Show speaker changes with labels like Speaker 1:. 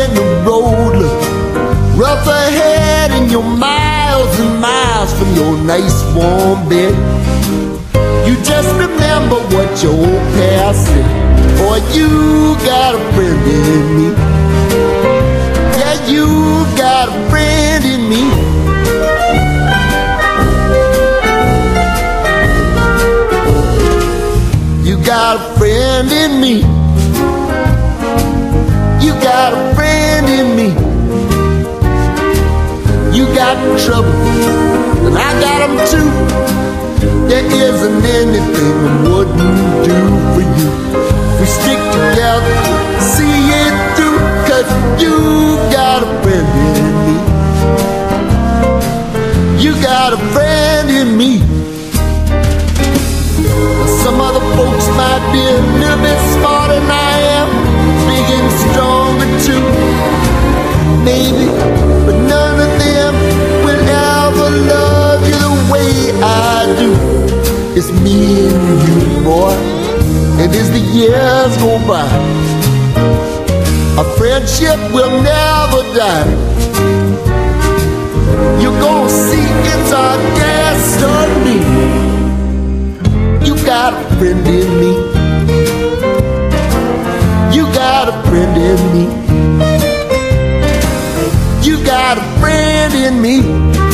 Speaker 1: when the road looks rough ahead and you're miles and miles from your nice warm bed. You just remember what your old past said. Boy, you got a friend in me. Yeah, you got a friend in me. You got a friend in me. You got a friend in me. You got trouble, and I got them too. There isn't anything I wouldn't do for you. We stick together, see it through, 'cause you got a friend in me. You got a friend in me. Some other folks might be a little bit smarter than I am, big and stronger too, maybe, but none of them will ever love you the way I do. It's me and you, boy, and as the years go by, our friendship will never die. You're gonna see it's our destiny. You got a friend in me. You got a friend in me. You got a friend in me.